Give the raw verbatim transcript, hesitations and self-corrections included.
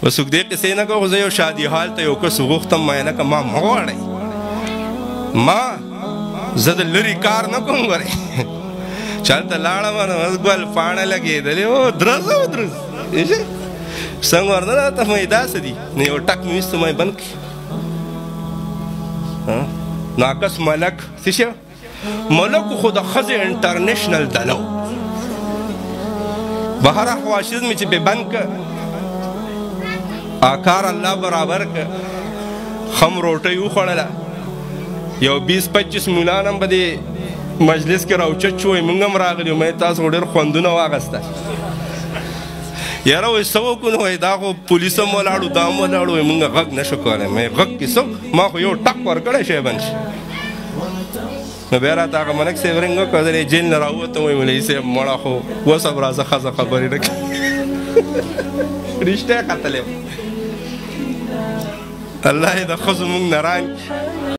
وسوک دې قصې نه کوو، زه یو شادي حال ته یو کس وغوښتم، ما یې نه که ما مه غواړئ، ما زه د لرې کار نه کوم. ګورې چې هلته لاړم نو ګل پاڼه لګېدلې او درز او درز څنګه ورته راته مې داسې دي نو یو ټک مې ویسته، ما یې بند کړي. ناقص ملک څه شی ملک خو د ښځې انټرنیشنل دلو بهر احواشز مې چې پې بند که آکار الله برابر که خم روټۍ وخوړله، یو بیس پچیس مولان هم په دې مجلس کې راوچت شو، وایي موږ هم راغلي وو، مې تاسو خو ډېر خوندونه واخیسته. یاره وایي څه وکړو نو وایي دا خو پولیس هم ولاړو دا هم ولاړو، وایي موږ غږ نه شو کولی. مې غږ کې څه ما خو یو ټک ورکړی شی بند شي. نو بیا راته هغه ملک صاحب رنګ وکړ، زه یې جیل نه راووتم، وایي مولوي صاحب مړه خو وصف راځه ښځه خبرې نه کوي. رښتیا یې ختلی. الله یې د ښځو موږ نه رانکړي.